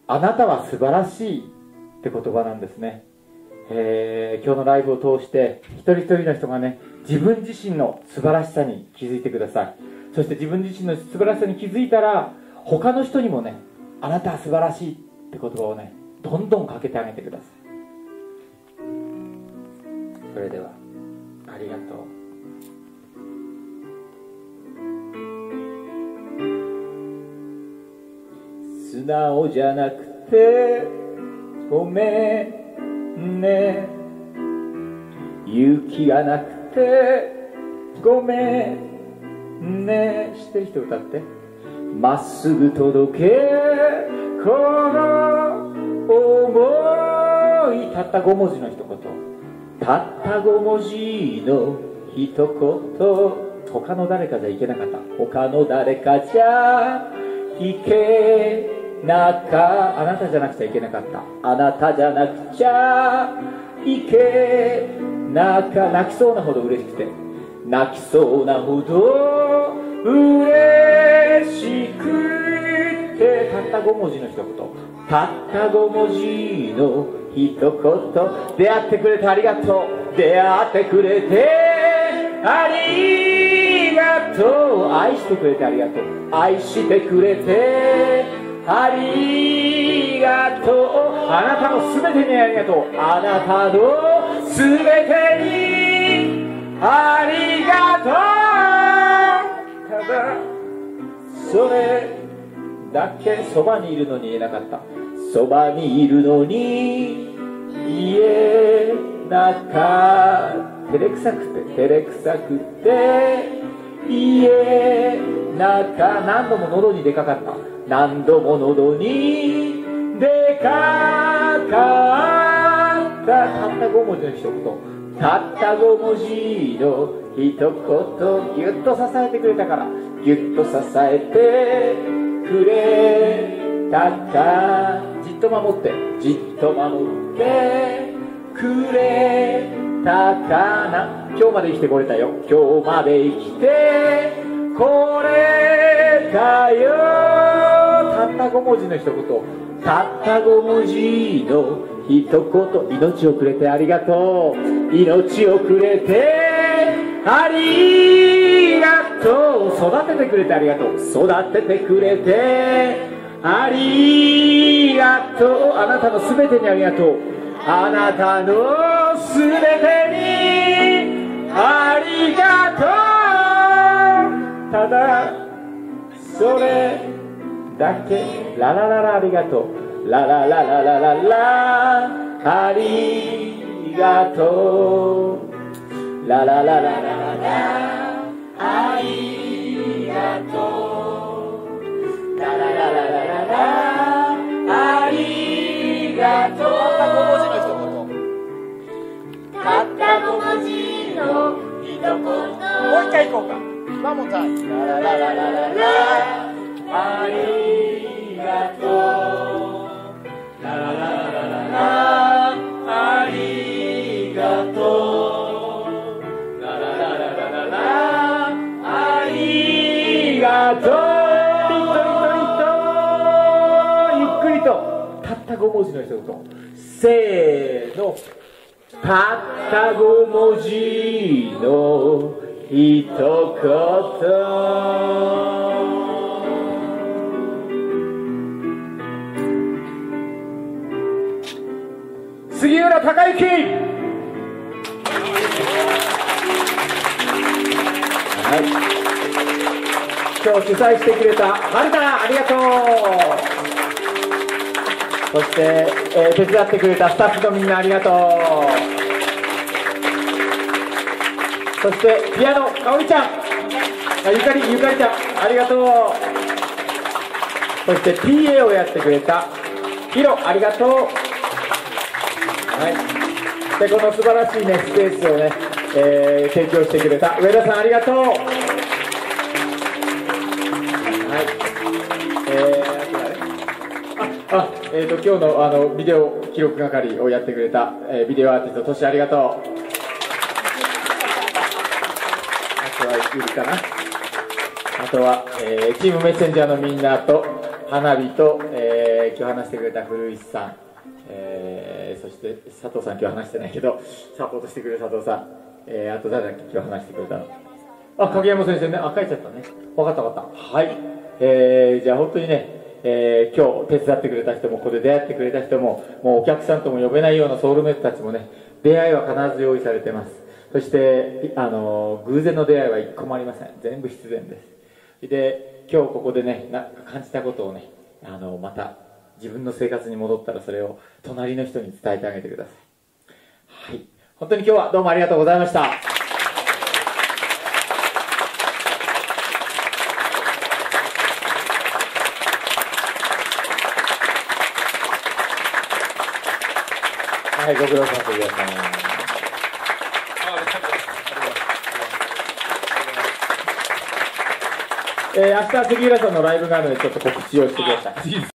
あなたは素晴らしいって言葉なんですね。今日のライブを通して一人一人の人がね、自分自身の素晴らしさに気づいてください。そして自分自身の素晴らしさに気づいたら、他の人にもね、あなたは素晴らしいって言葉をね、どんどんかけてあげてください。それではありがとう。素直じゃなくてごめんね、勇気がなくてごめんね。知ってる人歌って。まっすぐ届けこの想い。たった5文字の一言、たった5文字の一言。他の誰かじゃいけなかった。他の誰かじゃいけなか、あなたじゃなくちゃいけなかった。あなたじゃなくちゃいけなか。泣きそうなほど嬉しくて、泣きそうなほど嬉しくて。たった5文字の一言、たった5文字の一言。出会ってくれてありがとう。出会ってくれてありがとう。愛してくれてありがとう。愛してくれてありがとう。あなたのすべてにありがとう。あなたのすべてにありがとう。ただそれだけ。そばにいるのに言えなかった。そばにいるのに言えなかった。照れくさくて言えなか。何度も喉に出かかった。何度も喉に出かかった。たった5文字の一言、たった5文字の一言。ぎゅっと支えてくれたから、ぎゅっと支えてくれたか。じっと守ってくれたかな。今日まで生きてこれたよ。今日まで生きてこれたよ。たった5文字の一言、たった5文字の一言。命をくれてありがとう。命をくれてありがとう。育ててくれてありがとう。育ててくれてありがとう。あなたのすべてにありがとう。あなたのすべてにありがとう。ただそれだけ。ララララありがとう。ラララララララありがとう。ラララララララありがとう。ラララララララありがとう。たった5文字の一言。もう一回いこうか。ワンモータイム。ラララララララありがとう。ラララララララありがとう。ラララララララありがとう。ゆっくりとたった5文字の一言。せーの。たった5文字の一言。杉浦孝之。はい、今日主催してくれた春田、ありがとう。そして、手伝ってくれたスタッフのみんな、ありがとう。そしてピアノかおりちゃん、ゆかりちゃん、ありがとう。そして PA をやってくれたヒロ、ありがとう。はい、でこの素晴らしいねスペースをね、提供してくれた上田さん、ありがとう。はい、今日のビデオ記録係をやってくれた、ビデオアーティストトシ、ありがとう。あとは、チームメッセンジャーのみんなと花火と、 今日話してくれた古石さん、そして佐藤さん今日話してないけどサポートしてくれる佐藤さん、あと誰だっけ今日話してくれたの、影山先生ね、書いちゃったね、分かったはい、じゃあ本当にね、今日手伝ってくれた人もここで出会ってくれた人ももうお客さんとも呼べないようなソウルメイトたちもね、出会いは必ず用意されてます。そして偶然の出会いは一個もありません。全部必然です。で今日ここでね感じたことをねまた自分の生活に戻ったらそれを隣の人に伝えてあげてください。はい、本当に今日はどうもありがとうございました。はい、ご苦労様でした。明日杉浦さんのライブがあるのでちょっと告知をしてください。